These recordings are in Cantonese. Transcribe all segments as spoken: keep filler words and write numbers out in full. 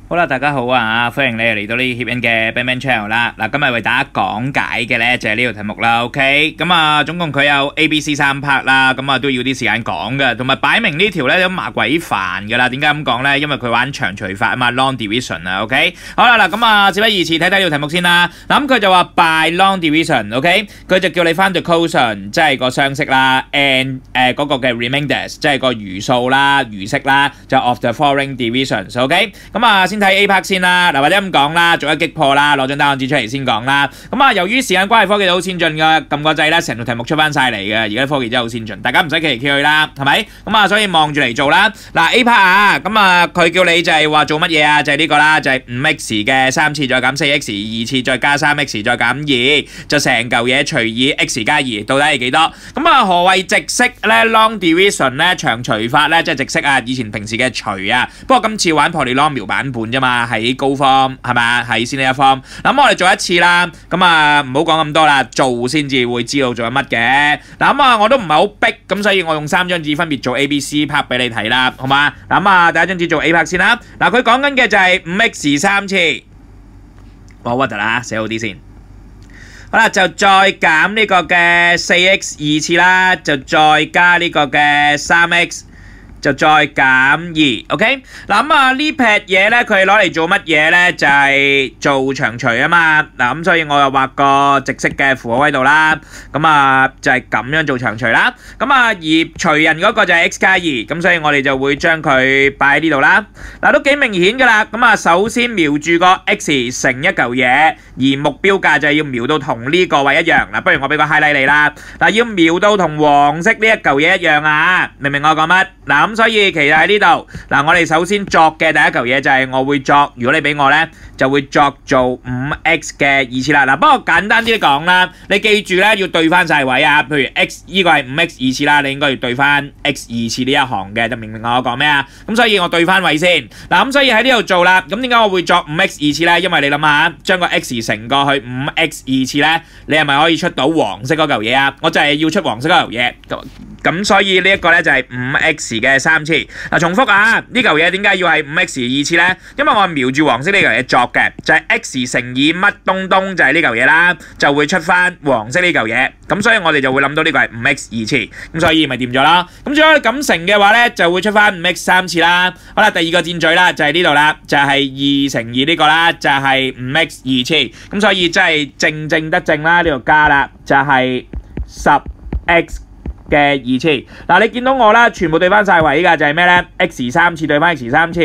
好啦，大家好啊！歡迎你嚟到呢協恩嘅 Batman Channel 啦。嗱，今日為大家講解嘅咧就係呢條題目啦。OK，咁啊，總共佢有 A、B、C 三 part 啦，咁啊都要啲時間講嘅，同埋擺明呢條咧都麻鬼煩噶啦。點解咁講咧？因為佢玩長除法啊嘛 ，long division 啊。OK，好啦，嗱咁啊，事不宜遲，睇睇呢條題目先啦。嗱咁佢就話 by long division，OK，佢就叫你翻 the quotient，即係個相式啦 ，and 誒嗰個嘅 remainders，即係個餘數啦、餘式啦，就 of the following divisions。OK，咁啊。先睇 A part 先啦，嗱或者咁講啦，逐一擊破啦，攞張答案紙出嚟先講啦。咁啊，由於時間關係，科技都好先進㗎，撳個掣啦，成條題目出翻晒嚟嘅。而家科技真係好先進，大家唔使企嚟企去啦，係咪？咁啊，所以望住嚟做啦。嗱 A part 啊，咁啊，佢叫你就係話做乜嘢啊？就係呢個啦，就係五 x 嘅三次再減四 x 二次再加三 x 再減二，就成嚿嘢除以 x 加二，到底係幾多？咁啊，何謂直式咧 ？long division 咧，長除法咧，即係直式啊！以前平時嘅除啊，不過今次玩 polynomial 版本啫嘛，喺高方係咪？喺先呢一方。咁我哋做一次啦，咁啊唔好講咁多啦，做先至會知道做緊乜嘅。嗱咁啊，我都唔係好逼，咁所以我用三張紙分別做 A、B、C part 俾你睇啦，好嘛？嗱咁啊，第一張紙做 A part 先啦。嗱，佢講緊嘅就係五 x 三次，我核突啦，寫好啲先。好啦，就再減呢個嘅四 x 二次啦，就再加呢個嘅三 x。就再減二 ，OK？ 嗱咁啊呢撇嘢咧，佢攞嚟做乜嘢咧？就係做長除啊嘛。嗱咁所以我又畫個直式嘅符號喺度啦。咁啊就係咁樣做長除啦。咁啊而除人嗰個就係 x 加二，咁所以我哋就會將佢擺喺呢度啦。嗱都幾明顯㗎啦。咁啊首先瞄住個 x 乘一嚿嘢，而目標價就係要瞄到同呢個位一樣。嗱，不如我俾個 highlight 你啦。嗱，要瞄到同黃色呢一嚿嘢一樣啊！明唔明我講乜？嗱咁所以其實喺呢度，嗱我哋首先作嘅第一嚿嘢就係我會作，如果你俾我咧，就會作做五 x 嘅二次啦。嗱，不過簡單啲講啦，你記住咧要對翻晒位啊。譬如 x 呢個係五 x 二次啦，你應該要對翻 x 二次呢一行嘅，就明唔明我講咩啊？咁所以我對翻位先。嗱咁所以喺呢度做啦。咁點解我會作五 x 二次咧？因為你諗下，將個 x 乘過去五 x 二次咧，你係咪可以出到黃色嗰嚿嘢啊？我就係要出黃色嗰嚿嘢。咁所以呢一個咧就係五 x 嘅三次。嗱，重複啊，呢嚿嘢點解要係五 x 二次咧？因為我瞄住黃色呢嚿嘢作嘅，就係 x 乘以乜東東就係呢嚿嘢啦，就會出翻黃色呢嚿嘢。咁所以我哋就會諗到呢個係五 x 二次。咁所以咪掂咗啦。咁如果咁乘嘅話咧，就會出翻五 x 三次啦。好啦，第二個箭嘴啦，就係呢度啦，就係二乘二呢個啦，就係五 x 二次。咁所以真係正正得正啦，呢度加啦，就係十 x。嘅二次，嗱你見到我啦，全部對翻晒位㗎，就係咩咧 ？x 三次對翻 x 三次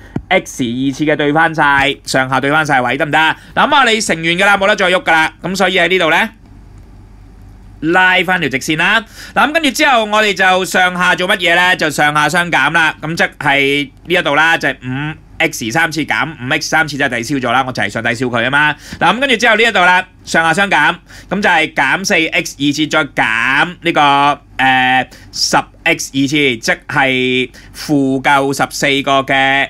，x 二次嘅對翻晒，上下對翻晒位，得唔得？嗱咁啊，你乘完㗎啦，冇得再喐㗎啦，咁所以喺呢度咧拉翻條直線啦。嗱咁跟住之後，我哋就上下做乜嘢咧？就上下相減啦。咁即係呢一度啦，就係五 x 三次減五 x 三次，即係抵消咗啦。我就係想抵消佢啊嘛。嗱咁跟住之後呢一度啦，上下相減，咁就係減四 x 二次再減呢、這個。誒十 x 二次，即係負夠十四個嘅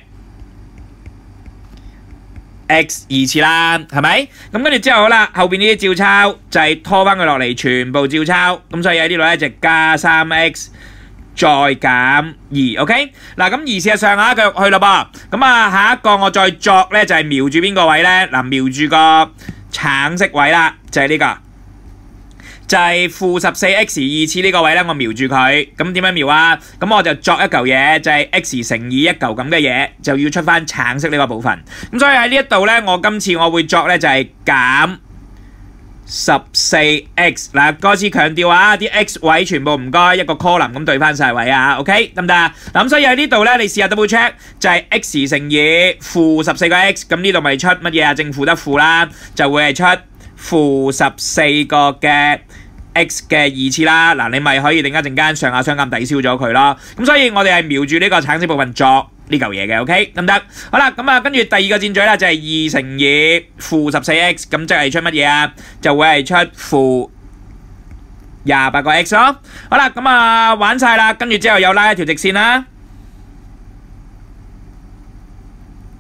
x 二次啦，係咪？咁跟住之後好啦，後邊呢啲照抄就係拖翻佢落嚟，全部照抄。咁所以喺呢度咧就加三 x 再減二 ，OK？ 嗱咁而事實上下一個去咯噃，咁啊下一個我再作咧就係瞄住邊個位咧？嗱，瞄住個橙色位啦，就係呢個。就係負十四 x 二次呢個位咧，我瞄住佢，咁點樣瞄啊？咁我就作一嚿嘢，就係 x 乘以一嚿咁嘅嘢，就要出翻橙色呢個部分。咁所以喺呢一度咧，我今次我會作咧就係減十四 x。嗱，再次強調啊，啲 x 位全部唔該一個 column 咁對翻晒位啊 ，OK 得唔得啊？嗱咁所以喺呢度咧，你試下 double check 就係 x 乘以負十四個 x， 咁呢度咪出乜嘢啊？正負得負啦，就會係出負十四個嘅 x 嘅二次啦。嗱，你咪可以陣間陣間上下相減抵消咗佢咯。咁所以我哋係瞄住呢個橙色部分作呢嚿嘢嘅 ，OK 得唔得？好啦，咁啊跟住第二個箭嘴啦，就係二乘以負十四 x， 咁即係出乜嘢啊？就會係出負廿八個 x 咯。好啦，咁啊玩晒啦，跟住之後又拉一條直線啦。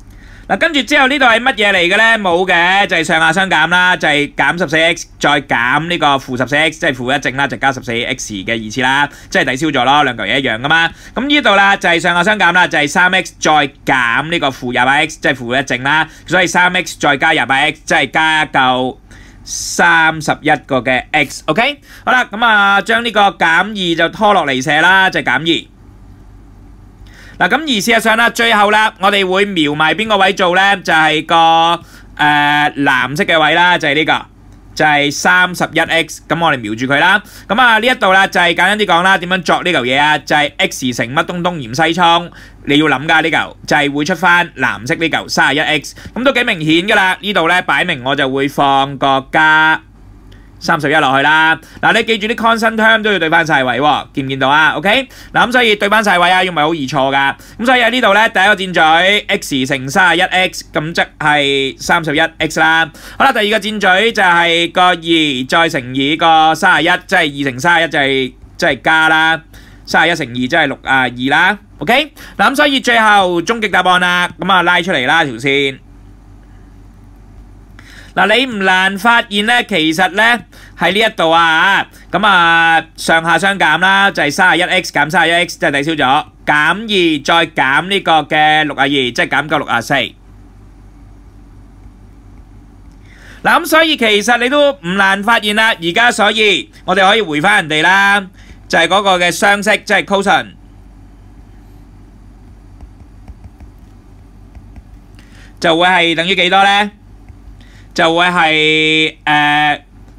嗱，跟住之後呢度係乜嘢嚟嘅咧？冇嘅，就係上下相減啦，就係減十四 x 再減呢個負十四 x， 即係負一正啦，就加十四 x 嘅二次啦，即係抵消咗咯，兩嚿嘢一樣噶嘛。咁呢度啦就係上下相減啦，就係三 x 再減呢個負廿八 x， 即係負一正啦，所以三 x 再加廿八 x， 即係加一嚿三十一個嘅 x。OK， 好啦，咁啊將呢個減二就拖落嚟寫啦，就係減二。嗱，咁而事實上啦，最後啦，我哋會描埋邊個位做咧？就係、是、個誒、呃、藍色嘅位啦，就係、是、呢、這個，就係三十一 x。咁我哋描住佢啦。咁啊呢一度啦，就係、是、簡單啲講啦，點樣作呢嚿嘢啊？就係、是、x 乘乜東東鹽西倉，你要諗㗎呢嚿，就係、是、會出翻藍色呢嚿三十一 x。咁都幾明顯㗎啦，呢度咧擺明我就會放個加三十一落去啦。嗱，你記住啲 constant term 都要對翻晒位喎，見唔見到啊 ？OK， 嗱咁所以對翻晒位啊，因為好易錯噶。咁所以喺呢度咧，第一個箭嘴 x 乘三十一 x， 咁即係三十一 x 啦。好啦，第二個箭嘴就係個二再乘以個三十一，即係二乘三十一就係即係加啦。三十一乘二即係六啊二啦。OK， 嗱咁所以最後終極答案啦，咁啊拉出嚟啦條線。嗱，你唔難發現咧，其實咧喺呢一度啊，咁啊上下相減啦，就係三十一 x 減三十一 x， 即係抵消咗，減二再減呢個嘅六啊二，即係減夠六啊四。嗱，咁所以其實你都唔難發現啦，而家所以我哋可以回翻人哋啦，就係嗰個嘅雙式，即係 cosine， 就會係等於幾多咧？就會係誒，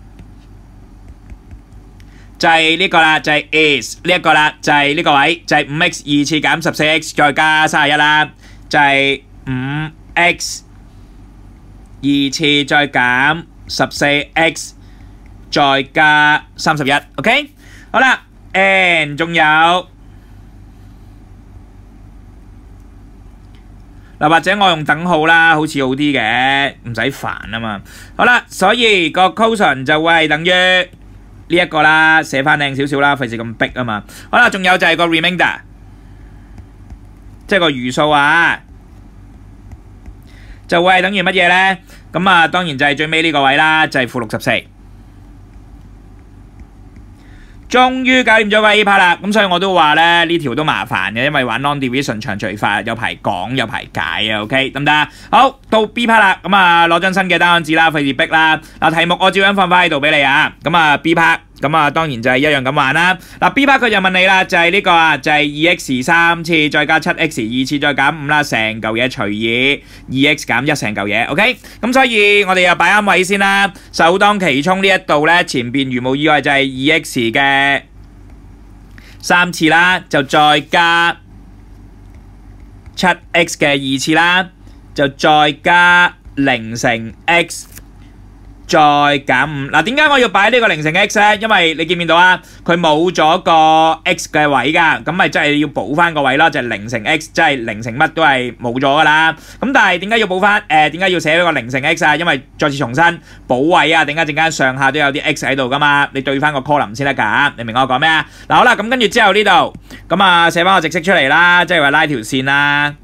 就係呢個啦，就係 is 呢一個啦，就係呢個位，就係五 x 二次減十四 x 再加三十一啦，就係五 x 二次再減十四 x 再加三十一。OK， 好啦 ，and 仲有。嗱，或者我用等號啦，好似好啲嘅，唔使煩啊嘛。好啦，所以個 cosine 就會係等於呢一個啦，寫翻靚少少啦，費事咁逼啊嘛。好啦，仲有就係個 remainder， 即係個餘數啊，就會係等於乜嘢咧？咁啊，當然就係最尾呢個位啦，就係負六十四。終於搞掂咗個 A part 啦，咁所以我都話咧呢條都麻煩嘅，因為玩 long division 長除法有排講有排解啊 ，OK 得唔得啊？好，到 B part 啦，咁啊攞張新嘅單案紙啦，費事逼啦。嗱，題目我照樣放翻喺度俾你啊，咁啊 B part， 咁啊當然就係一樣咁玩啦。嗱 B part 佢就問你啦，就係呢個啊，就係二 x 三次再加七 x 二次再減五啦，成嚿嘢除以二 x 減一成嚿嘢 ，OK？ 咁所以我哋又擺啱位先啦。首當其衝呢一度咧，前邊如無意外就係二 x 嘅三次啦，就再加七 x 嘅二次啦，就再加零乘 x。再減五。嗱，點解我要擺呢個零乘 x 咧？因為你見唔見到啊？佢冇咗個 x 嘅位㗎，咁咪即係要補翻個位咯，就係零乘 x， 即係零乘乜都係冇咗㗎啦。咁但係點解要補翻？誒點解要寫呢個零乘 x 啊？因為再次重申補位啊，點解陣間上下都有啲 x 喺度㗎嘛？你對翻個 column 先得㗎，你明我講咩啊？嗱好啦，咁跟住之後呢度，咁啊寫翻個直式出嚟啦，即係話拉條線啦。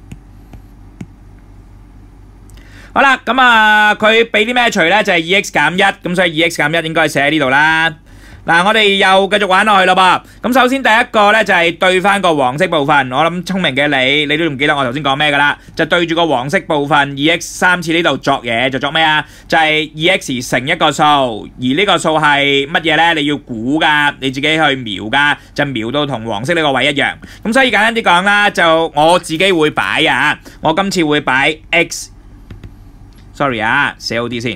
好啦，咁啊，佢俾啲咩除咧？就係二 x 減一，咁所以二 x 減一應該寫喺呢度啦。嗱，我哋又繼續玩落去咯噃。咁首先第一個咧就係對翻個黃色部分，我諗聰明嘅你，你都唔記得我頭先講咩噶啦？就對住個黃色部分二 x 三次呢度作嘢，就作咩啊？就係二 x 乘一個數，而呢個數係乜嘢咧？你要估噶，你自己去描噶，就描到同黃色呢個位一樣。咁所以簡單啲講啦，就我自己會擺啊，我今次會擺 x。Sorry 啊，寫好啲先。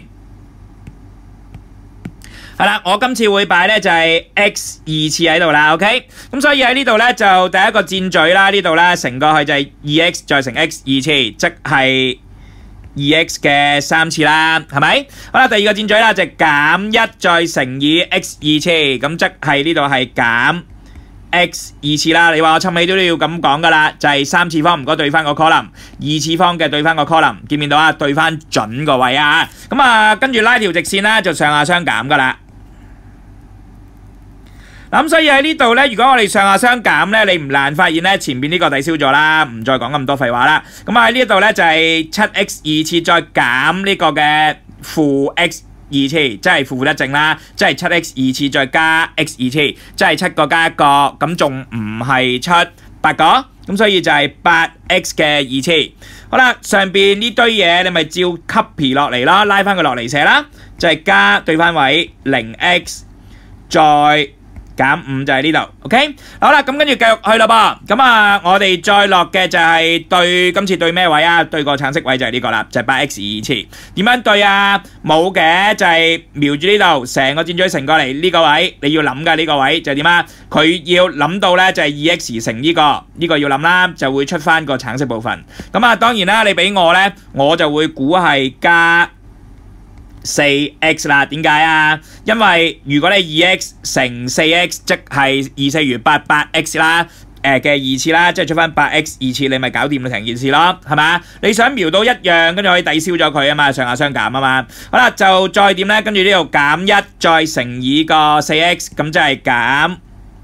係啦，我今次會擺咧就係 x 二次喺度啦 ，OK？ 咁所以喺呢度咧就第一個箭嘴啦，呢度咧乘過去就係二 x 再乘 x 二次，即係二 x 嘅三次啦，係咪？好啦，第二個箭嘴啦就係減一再乘以 x 二次，咁即係呢度係減x 二次啦，你話我侵起都要咁講噶啦，就係、是、三次方唔該對翻個 column， 二次方嘅對翻個 column， 見唔見到啊？對翻準個位啊！咁啊，跟住拉條直線啦，就上下相減噶啦。 咁所以喺呢度咧，如果我哋上下相減咧，你唔難發現咧，前邊呢個抵消咗啦，唔再講咁多廢話啦。咁啊喺呢度咧就係七 x 二次再減呢個嘅負 x 二次，即係負負得正啦，即係七 x 二次再加 x 二次，即係七個加一個，咁仲唔係出八個？咁所以就係八 x 嘅二次。好啦，上邊呢堆嘢你咪照 copy 落嚟咯，拉翻佢落嚟寫啦，就係加對翻位零 x 再減五就係呢度 ，OK？ 好啦，咁跟住繼續去啦噃。咁啊，我哋再落嘅就係對今次對咩位啊？對個橙色位就係呢個啦，就係八 x 二次。點樣對啊？冇嘅，就係瞄住呢度，成個箭嘴乘過嚟呢個位，你要諗㗎呢個位就係點啊？佢要諗到咧就係二 x 乘呢個，呢個要諗啦，就會出翻個橙色部分。咁啊，當然啦，你俾我咧，我就會估係加四 x 啦，點解啊？因為如果你二 x 乘四 x， 即係二四如八八 x 啦，誒嘅二次啦，即係出翻八 x 二次，你咪搞掂咗成件事咯，係嘛？你想瞄到一樣，跟住可以抵消咗佢啊嘛，上下相減啊嘛。好啦，就再點咧？跟住呢度減一，再乘以個四 x， 咁即係減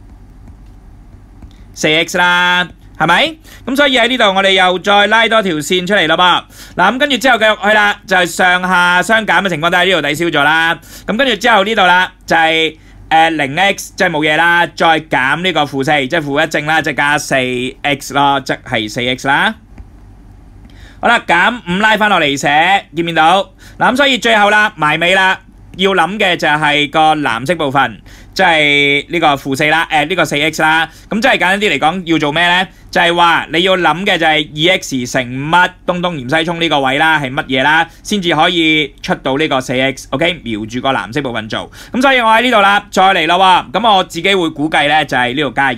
四 x 啦。係咪？咁所以喺呢度我哋又再拉多條線出嚟咯噃。嗱咁跟住之後繼續去啦，就係上下相減嘅情況都喺呢度抵消咗啦。咁跟住之後呢度啦，就係誒零 x 即係冇嘢啦，再減呢個負四，即係負一正啦，即係加四 x 咯，即係四 x 啦。好啦，減五拉翻落嚟寫，見唔見到？嗱咁所以最後啦，埋尾啦，要諗嘅就係個藍色部分。即係呢個負四啦，誒呢個四 x 啦，咁即係簡單啲嚟講，要做咩咧？就係話你要諗嘅就係二 x 乘乜東東鹽西涌呢個位啦，係乜嘢啦，先至可以出到呢個四 x。OK， 瞄住個藍色部分做。咁所以我喺呢度啦，再嚟咯喎。咁我自己會估計咧，就係呢度加二。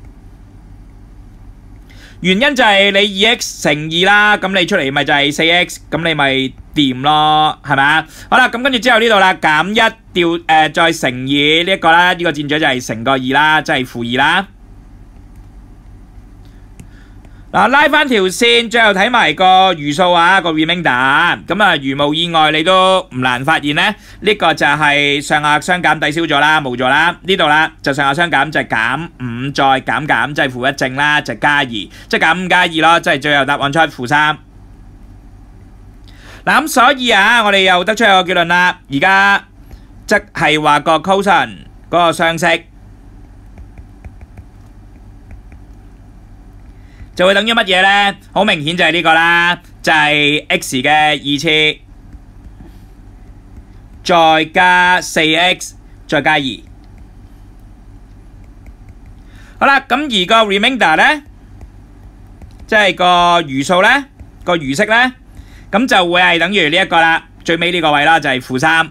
原因就係你二 x 乘二啦，咁你出嚟咪就係四 x， 咁你咪掂咯，係咪啊？好啦，咁跟住之後呢度啦，減一調誒再乘以呢一個啦，呢個箭嘴就係乘個二啦，即係負二啦。嗱，拉翻條線，最後睇埋個餘數啊，個 remainder。咁啊，如無意外，你都唔難發現咧，呢個就係上下相減抵消咗啦，冇咗啦。呢度啦，就上下相減就係減五再減減，即係負一正啦，就加二，即係減五加二咯，即係最後答案出負三。嗱咁所以啊，我哋又得出一個結論啦。而家即係話個 cosine 嗰個相式就會等於乜嘢咧？好明顯就係呢個啦，就係 x 嘅二次再加四 x 再加二。好啦，咁而個 remainder 咧，即係個餘數咧，個餘式咧。咁就會係等於呢一個啦，最尾呢個位啦就係負三，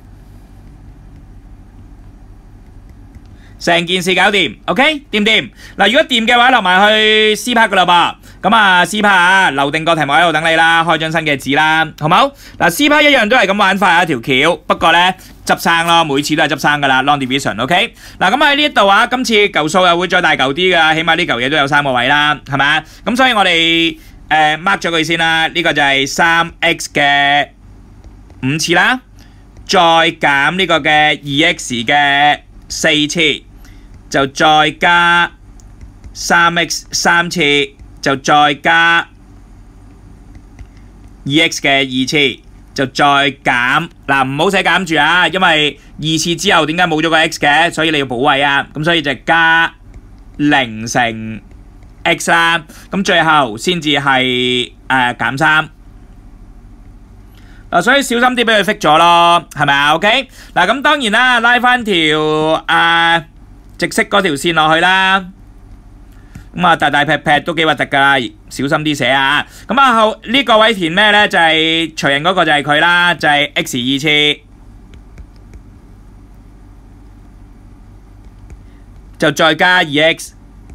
成件事搞掂 ，OK 掂唔掂？嗱，如果掂嘅話，留埋去 C part 噶啦噃，咁啊 C part 啊，留定個題目喺度等你啦，開張新嘅紙啦，好冇？嗱 C part 一樣都係咁玩法啊條橋，不過咧執生咯，每次都係執生噶啦 ，long division，OK？ 嗱咁喺呢一度啊，今次嚿數又會再大嚿啲噶，起碼呢嚿嘢都有三個位啦，係咪啊？咁所以我哋誒 mark 咗佢先啦，呢個就係三 x 嘅五次啦，再減呢個嘅二 x 嘅四次，就再加三 x 三次，就再加二 x 嘅二次，就再減嗱，唔好寫減住啊，因為二次之後點解冇咗個 x 嘅？所以你要補位啊，咁所以就加零乘x 啦，咁最後先至係誒減三，嗱，所以小心啲俾佢 fix 咗咯，係咪啊 ？OK， 嗱咁當然啦，拉翻條誒直式嗰條線落去啦，咁啊大大劈劈都幾核突噶啦，小心啲寫啊！咁啊後呢個位填咩咧？就係隨人嗰個就係佢啦，就係 x 二次，就再加二 x。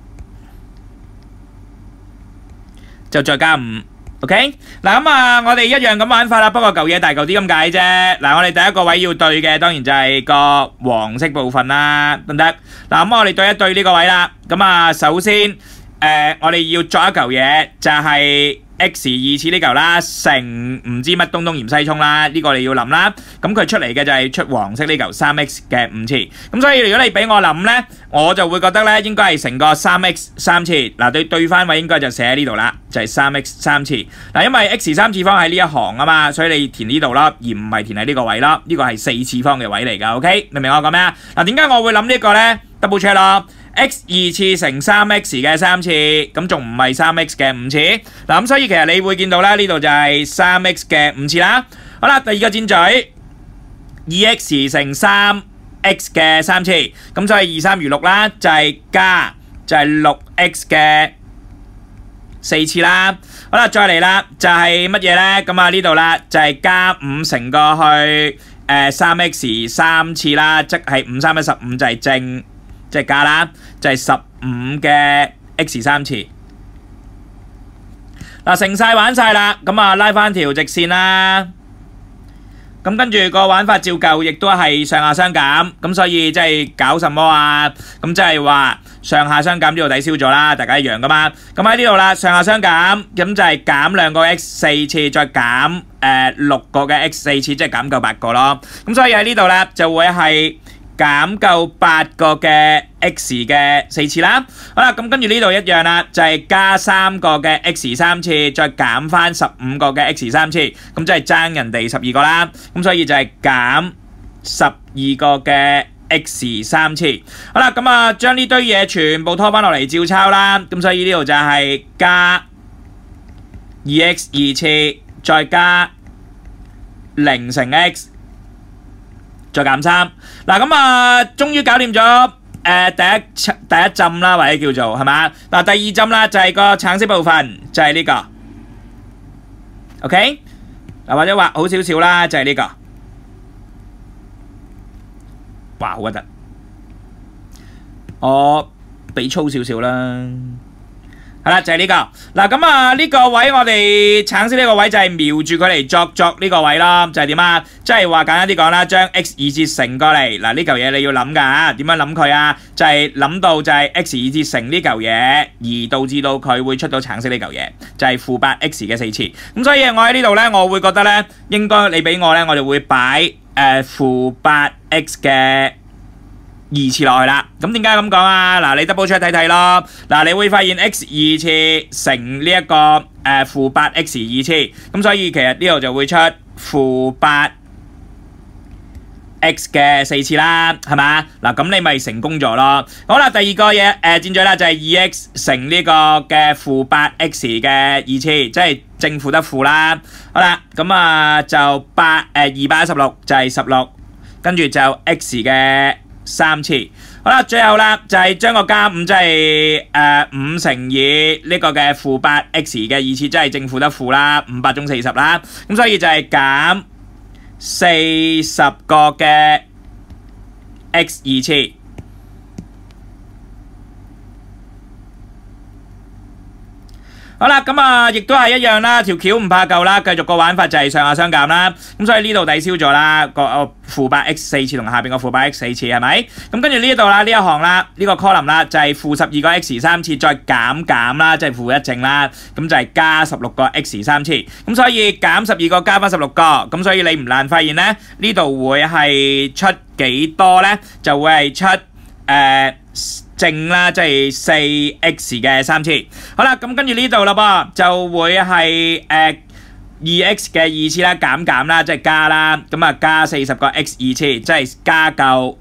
就再加五 ，OK？ 嗱咁啊，我哋一樣咁玩法啦，不過嚿嘢大嚿啲咁解啫。嗱，我哋第一個位要對嘅，當然就係個黃色部分啦，得唔得？嗱咁我哋對一對呢個位啦。咁啊，首先誒呃、我哋要作一嚿嘢，就係、是。x 二次呢嚿啦，乘唔知乜東東鹽西葱啦，呢、這個你要諗啦。咁佢出嚟嘅就係出黃色呢嚿 三 x 嘅五次。咁所以如果你俾我諗咧，我就會覺得咧應該係成個 三 x 三次。嗱對對翻位應該就寫喺呢度啦，就係、是、三 x 三次。嗱因為 x 三次方喺呢一行啊嘛，所以你填呢度啦，而唔係填喺呢個位啦。呢、這個係四次方嘅位嚟㗎 ，OK？ 明唔明我講咩啊？嗱點解我會諗呢個咧 ？double check 咯。x 二次乘 三 x 嘅三次，咁仲唔係 三 x 嘅五次？嗱咁所以其實你會見到啦，呢度就係 三 x 嘅五次啦。好啦，第二個箭嘴，二 x 乘 三 x 嘅三次，咁所以二三如六啦，就係加就係六 x 嘅四次啦。好啦，再嚟啦，就係乜嘢咧？咁啊呢度啦，就係加五乘過去誒三 x 三次啦，即係五三一十五就係正。即係加啦，就係十五嘅 x 三次。嗱，成晒玩晒啦，咁啊拉翻條直線啦。咁跟住個玩法照舊，亦都係上下相減。咁所以即係搞什麼啊？咁即係話上下相減呢度抵消咗啦，大家一樣噶嘛。咁喺呢度啦，上下相減，咁就係減兩個 x 四次，再減誒六個嘅 x 四次，即係減夠八個咯。咁所以喺呢度咧就會係。減夠八個嘅 x 嘅四次啦，好啦，咁跟住呢度一樣啦，就係加三個嘅 x 三次，再減翻十五個嘅 x 三次，咁即係爭人哋十二個啦，咁所以就係減十二個嘅 x 三次，好啦，咁啊將呢堆嘢全部拖翻落嚟照抄啦，咁所以呢度就係加二 x 二次，再加零乘 x。再減三，嗱咁啊，終於搞掂咗誒第一第一浸啦，或者叫做係嘛？嗱第二浸啦，就係個橙色部分，就係呢個 ，OK？嗱或者畫好少少啦，就係呢個，哇好核突，我俾粗少少啦。係啦，就係呢個嗱，咁啊呢個位我哋橙色呢個位就係瞄住佢嚟作作呢個位啦，就係點啊？即係話簡單啲講啦，將 x 二次乘過嚟，嗱呢嚿嘢你要諗㗎嚇，點樣諗佢啊？就係諗到就係 x 二次乘呢嚿嘢，而導致到佢會出到橙色呢嚿嘢，就係負八 x 嘅四次。咁所以我喺呢度咧，我會覺得咧，應該你俾我咧，我就會擺誒負八 x 嘅二次落去啦，咁點解咁講啊？嗱，你 double check 睇睇咯。嗱，你會發現 x 二次乘呢一個誒負八 x 二次，咁所以其實呢度就會出負八 x 嘅四次啦，係嘛？嗱，咁你咪成功咗咯。好啦，第二個嘢誒箭嘴啦，就係二 x 乘呢個嘅負八 x 嘅二次，即係正負得負啦。好啦，咁啊就八誒二百一十六就係十六，跟住就 x 嘅三次，好啦，最後啦就係將個加五，即係誒五乘以呢個嘅負八 x 嘅二次，即係正負得負啦，五百中四十啦，咁所以就係減四十個嘅 x 二次。好啦，咁啊，亦都係一樣啦，條橋唔怕舊啦，繼續個玩法就係上下相減啦。咁所以呢度抵消咗啦，個負八 x 四次同下邊個負八 x 四次係咪？咁跟住呢度啦，呢一行啦，呢個 column 啦，就係負十二個 x 三次，再減減啦，即係負一正啦。咁就係加十六個 x 三次。咁所以減十二個加翻十六個，咁所以你唔難發現咧，呢度會係出幾多咧？就會係出誒。呃正啦，即係四 x 嘅三次。好啦，咁跟住呢度啦噃，就會係誒二 x 嘅二次啦，減減啦，即係加啦。咁啊加四十個 x 二次，即係加夠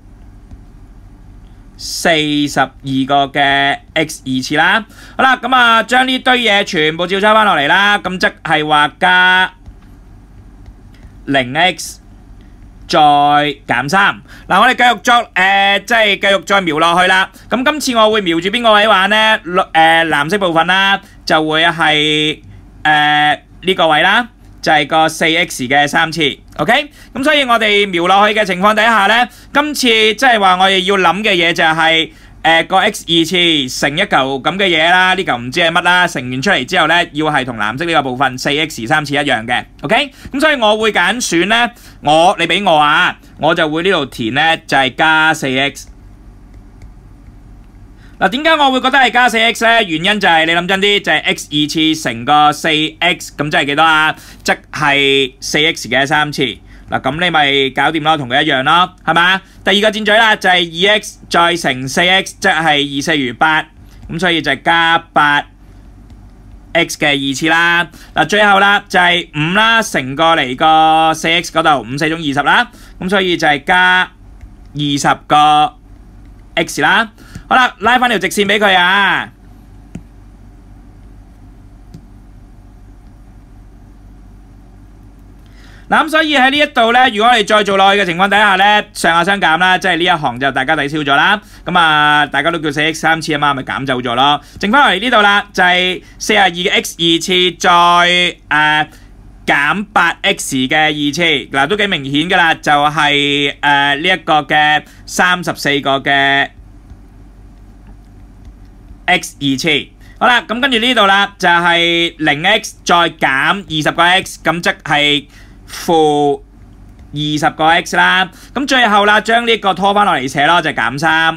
四十二個嘅 x 二次啦。好啦，咁啊將呢堆嘢全部照抄翻落嚟啦。咁即係話加零 x。再減三，嗱我哋繼續作誒、呃，即係繼續再描落去啦。咁今次我會描住邊個位玩呢？誒、呃、藍色部分啦，就會係誒呢個位啦，就係、是、個四 x 嘅三次。OK，咁所以我哋描落去嘅情況底下呢，今次即係話我哋要諗嘅嘢就係、是。誒個 x 二次乘一嚿咁嘅嘢啦，呢嚿唔知係乜啦，乘完出嚟之後咧，要係同藍色呢個部分四 x 三次一樣嘅 ，OK？ 咁所以我會揀選咧，我你俾我啊，我就會呢度填咧就係加四 x。嗱嗱，點解我會覺得係加 四 x 咧？原因就係你諗真啲，就係 x 二次乘個四 x， 咁即係幾多啊？即係四 x 嘅三次。嗱，咁你咪搞掂咯，同佢一樣咯，係嘛？第二個箭嘴啦，就係二 x 再乘四 x， 即係二四如八，咁所以就係加八 x 嘅二次啦。嗱，最後啦就係五啦，乘過嚟個四 x 嗰度，五四種二十啦，咁所以就係加二十個 x 啦。好啦，拉翻條直線俾佢啊！嗱，咁所以喺呢一度咧，如果我哋再做落去嘅情況底下咧，上下相減啦，即係呢一行就大家抵消咗啦。咁啊，大家都叫四 x 三次啊嘛，咪減走咗咯。剩翻落嚟呢度啦，就係四十二嘅 x 二次再誒、呃、減八 x 嘅二次，嗱都幾明顯噶啦，就係誒呢一個嘅三十四個嘅 x 二次。好啦，咁跟住呢度啦，就係零 x 再減二十個 x， 咁即係負二十個 x 啦，咁最後啦，將呢個拖翻落嚟寫咯，就係減三，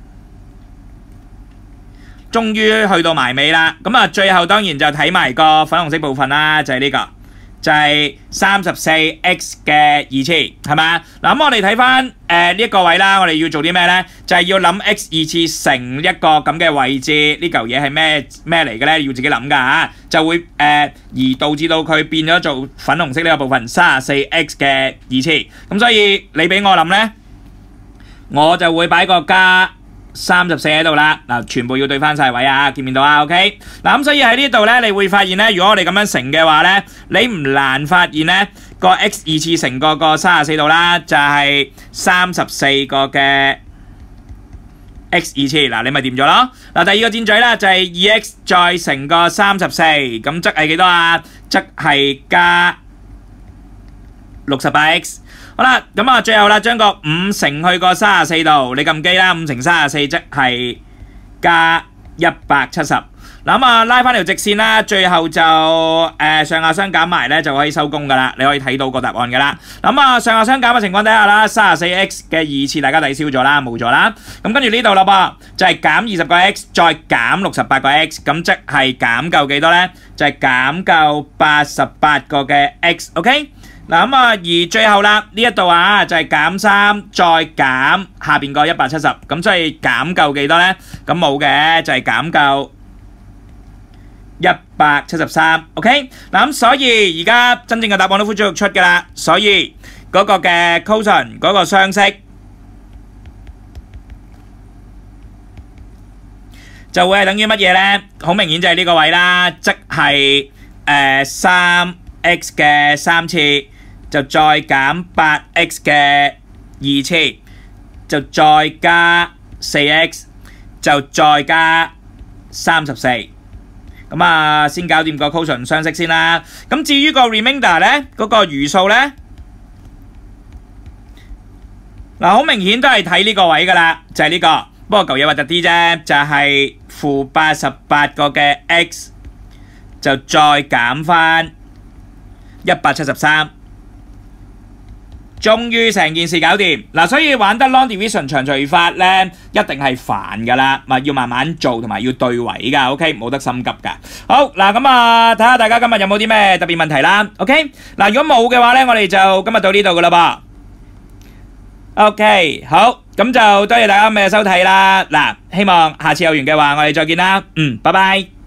終於去到埋尾啦。咁啊，最後當然就睇埋個粉紅色部分啦，就係呢個，就係三十四 x 嘅二次，係咪啊？嗱，咁我哋睇翻誒呢一個位啦，我哋要做啲咩咧？就係要諗 x 二次乘一個咁嘅位置，呢嚿嘢係咩咩嚟嘅咧？要自己諗㗎嚇，就會誒而導致到佢變咗做粉紅色呢個部分三十四 x 嘅二次。咁所以你俾我諗咧，我就會擺個加三十四喺度啦。嗱，全部要對翻晒位啊，見唔見到啊 ？OK。嗱，咁所以喺呢度咧，你會發現咧，如果我哋咁樣乘嘅話咧，你唔難發現咧，個 x 二次乘個個三十四度啦，就係三十四個嘅 x 二次。嗱，你咪掂咗咯。嗱，第二個箭嘴啦，就係二 x 再乘個三十四，咁即係幾多啊？即係加六十八 x。好啦，咁啊，最後啦，將個五乘去個三十四度，你撳機啦，五乘三十四即係加一百七十。嗱，咁啊，拉翻條直線啦，最後就誒、呃、上下相減埋咧，就可以收工噶啦，你可以睇到個答案噶啦。咁啊，上下相減嘅情況底下啦，三十四 x 嘅二次大家抵消咗啦，冇咗啦。咁跟住呢度啦噃，就係、是、減二十個 x 再減六十八個 x， 咁即係減夠幾多咧？就係、是、減夠八十八個嘅 x，OK？、Okay？嗱，咁啊，而最後啦，呢一度啊就係減三再減下邊個一百七十，咁所以減夠幾多咧？咁冇嘅，就係減夠一百七十三 ，OK？ 嗱，咁所以而家真正嘅答案都呼之欲出㗎啦，所以嗰個嘅 cosine 嗰個相式就會係等於乜嘢咧？好明顯就係呢個位啦，即係誒三 x 嘅三次。就再減八 x 嘅二次，就再加四 x， 就再加三十四。咁啊，先搞掂個 cosine 相式先啦。咁至於個 remainder 咧，嗰個餘數咧，嗱好明顯都係睇呢個位噶啦，就係呢個。不過舊嘢核突啲啫，就係負八十八個嘅 x， 就再減翻一百七十三。終於成件事搞掂嗱，所以玩得 long division 長除法咧，一定係煩噶啦，咪要慢慢做同埋要對位噶 ，OK， 冇得心急噶。好嗱，咁啊，睇下大家今日有冇啲咩特別問題啦 ，OK， 嗱，如果冇嘅話咧，我哋就今日到呢度噶啦噃 ，OK， 好，咁就多謝大家嘅收睇啦，嗱，希望下次有緣嘅話，我哋再見啦，嗯，拜拜。